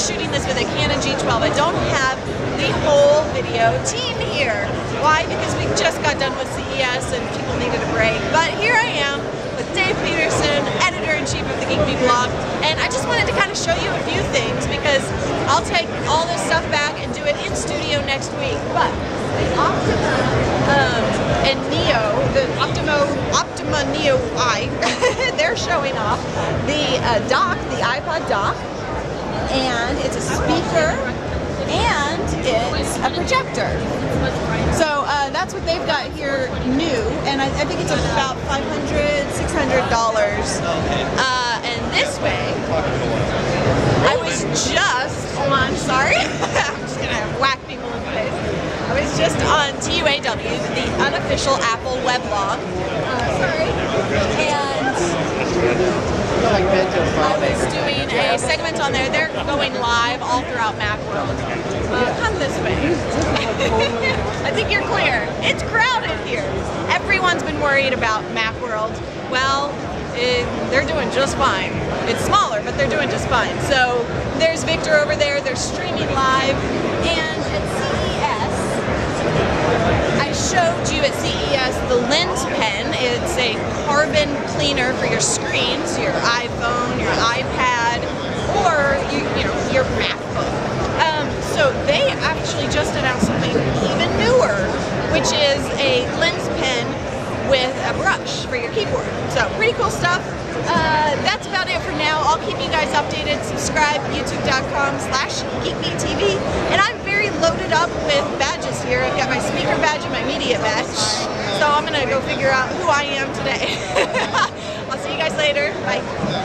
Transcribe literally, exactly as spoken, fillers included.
shooting this with a Canon G twelve. I don't have the whole video team here. Why? Because we just got done with C E S and people needed a break. But here I am with Dave Peterson, editor-in-chief of the Geek Me blog, and I just wanted to kind of show you a few things because I'll take all this stuff back and do it in studio next week. But the Optima um, and Neo, the Optimo, Optima Neo I, they're showing off the uh, dock, the iPod dock, and it's a speaker and it's a projector. So uh, that's what they've got here new, and I, I think it's about five hundred dollars, six hundred dollars. Uh, and this way, I was just on, sorry, I'm just going to whack people in the face. I was just on T U A W, the unofficial Apple weblog. Uh, sorry. And I was doing a segment on there. They're going live all throughout Macworld. Uh, come this way. I think you're clear. It's crowded here. Everyone's been worried about Macworld. Well, it, they're doing just fine. It's smaller, but they're doing just fine. So there's Victor over there. They're streaming live. And at C E S, I showed you at C E S the Lens Pen. It's a carbon cleaner for your screens, your iPhone, your iPad, or you, you know, your MacBook. Um, so they actually just announced something even newer, which is a lens pen with a brush for your keyboard. So pretty cool stuff. Uh, that's about it for now. I'll keep you guys updated. Subscribe, youtube.com slash geekmetv. And I'm very loaded up with badges here. I've got my speaker badge and my media badge. So I'm going to go figure out who I am today. I'll see you guys later. Bye.